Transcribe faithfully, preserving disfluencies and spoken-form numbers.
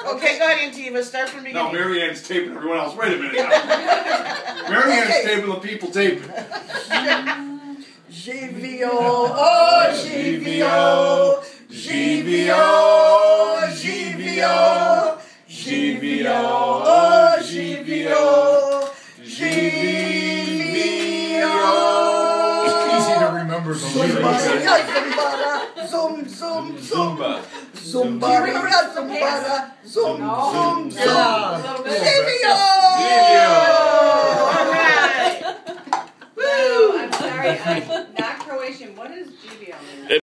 Okay, go ahead, Antiva. Start from the beginning. No, Marianne's taping everyone else. Wait a minute now. Marianne's okay. taping the people taping. G V O, oh, G V O, G V O, G V O, G V O, oh, G V O, G V O. It's easy to remember the lyrics. Zoom, zoom, zoom. Zumba. Zumba. Do you remember that? Zumba. Zoom, zoom, zoom. G V O.